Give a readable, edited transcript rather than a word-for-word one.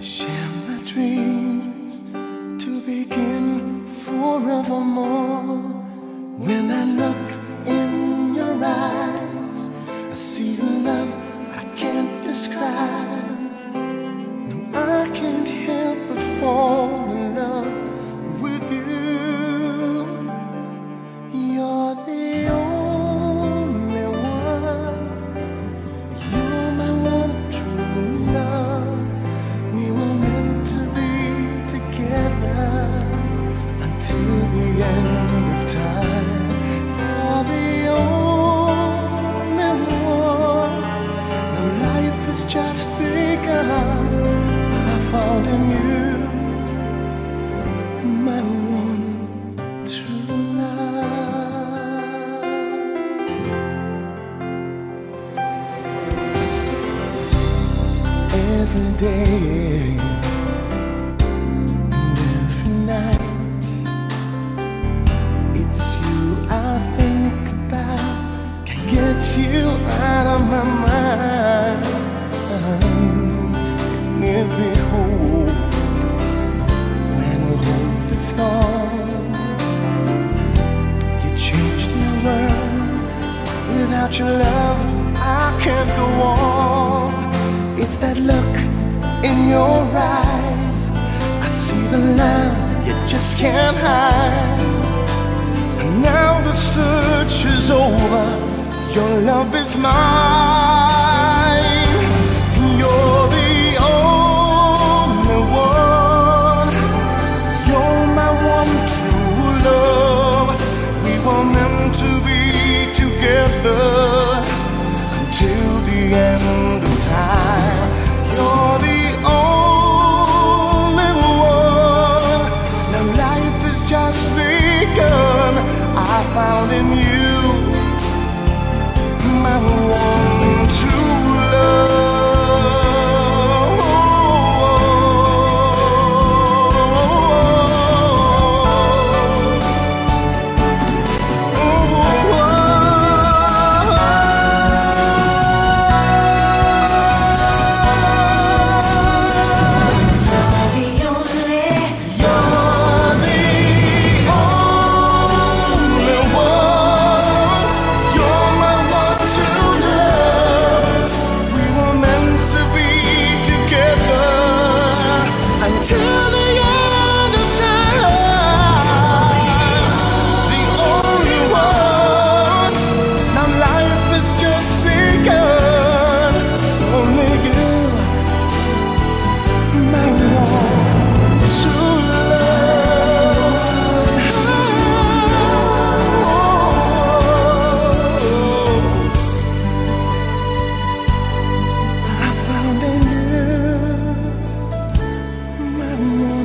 Share my dreams to begin forevermore. When I look in your eyes, I see a love I can't describe. No, I can't help but fall in love with you. You're the only one. You're my one true love. We were meant to be together until the end of time. You're the only one. Now life has just begun. I found in you my one true love. Every day and every night, it's you I think about. Can't get you out of my mind. In every hope, when all hope is gone, you changed my world. Without your love, I can't go on. It's that look in your eyes. I see the love you just can't hide. And now the search is over. Your love is mine. You're the only one. You're my one true love. We were meant to be together until the end of time. You're the only one. Now life has just begun. I found in you my one true love. I found in you my one.